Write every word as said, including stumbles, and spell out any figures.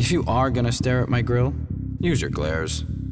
If you are gonna stare at my grill, use your glares.